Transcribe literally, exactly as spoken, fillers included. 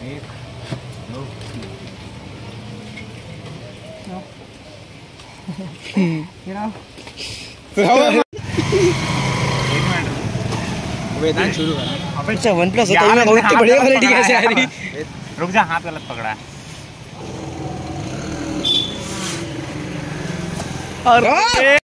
एक दो वेदांत शुरू करा। अच्छा वन प्लस होता है ना, बहुत बढ़िया क्वालिटी कैसे आ रही। रुक जा, हाथ गलत पकड़ा है। और